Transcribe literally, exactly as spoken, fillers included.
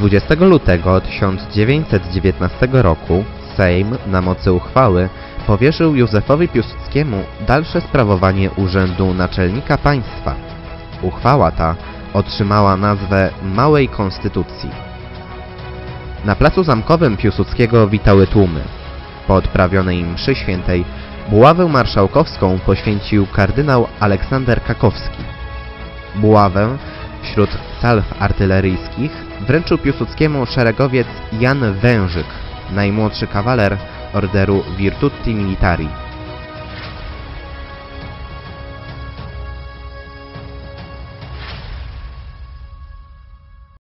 dwudziestego lutego tysiąc dziewięćset dziewiętnastego roku Sejm na mocy uchwały powierzył Józefowi Piłsudskiemu dalsze sprawowanie urzędu naczelnika państwa. Uchwała ta otrzymała nazwę Małej Konstytucji. Na placu Zamkowym Piłsudskiego witały tłumy. Po odprawionej mszy świętej buławę marszałkowską poświęcił kardynał Aleksander Kakowski. Buławę wśród salw artyleryjskich wręczył Piłsudskiemu szeregowiec Jan Wężyk, najmłodszy kawaler orderu Virtuti Militari.